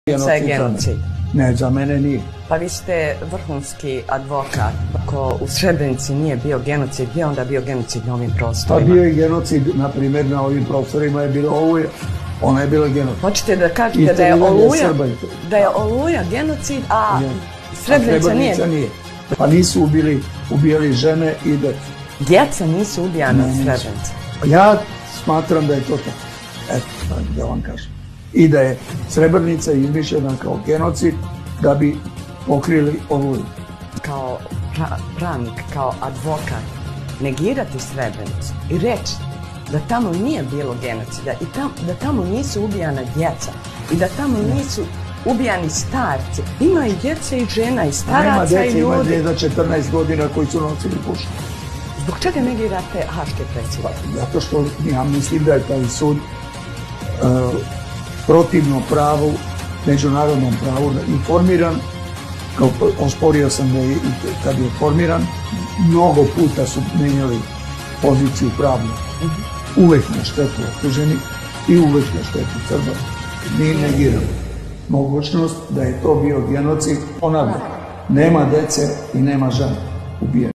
Genocid. Ne, za mene nije. Pa vi ste vrhunski advokat. Ako u Srebrenici nije bio genocid, gdje je onda bio genocid na ovim prostorima? Pa bio je genocid, na primjer, na ovim prostorima je bilo Oluja. Ona je bila genocid. Hoćete da kažete da je Oluja genocid, a Srebrenica nije? Pa nisu ubijali žene i djecu. Djeca nisu ubijana u Srebrenici? Ja smatram da je to tako. Eto, da vam kažem. I da je Srebrenica izmišljena kao genocid da bi pokrili Oluju. Kao pravnik, kao advokat, negirati Srebrenicu i reći da tamo nije bilo genocida i da tamo nisu ubijana djeca i da tamo nisu ubijani starci. Ima i djece i žena i staraca i ljudi. Ima djeca 14 godina koji su nosili pušku. Zbog čega negirate haške presude? Zato što ja mislim da je taj sud protivno pravu, međunarodnom pravu informiran. Osporio sam da je kad je formiran, mnogo puta su menjali poziciju pravnu. Uvek na štetu optuženih i uvek na štetu Srba. Mi negiramo mogućnost da je to bio genocid. Ponavljam, nema dece i nema žena ubijene.